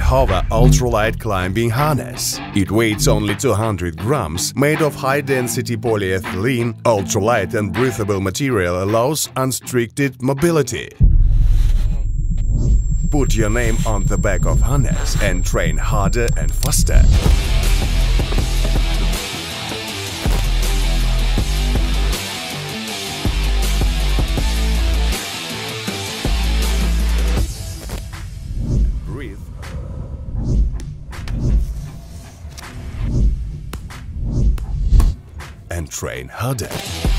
Hover Ultralight climbing harness. It weighs only 200 grams, made of high-density polyethylene. Ultralight and breathable material allows unrestricted mobility. Put your name on the back of harness and train harder and faster. Breathe. And train harder.